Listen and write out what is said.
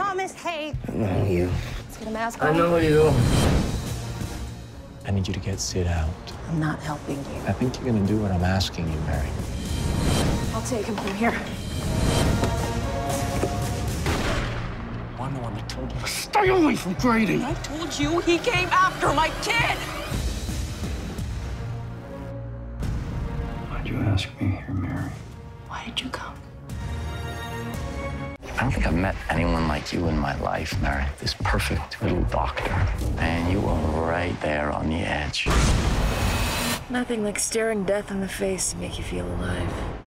promise. Hey. I know you. Let's get a mask on. I know you. I need you to get Sid out. I'm not helping you. I think you're gonna do what I'm asking you, Mary. I'll take him from here. I'm the one that told you. Stay away from Grady. I told you he came after my kid. Why'd you ask me here, Mary? Why did you come? I don't think I've met anyone like you in my life, Mary. This perfect little doctor. And you are right there on the edge. Nothing like staring death in the face to make you feel alive.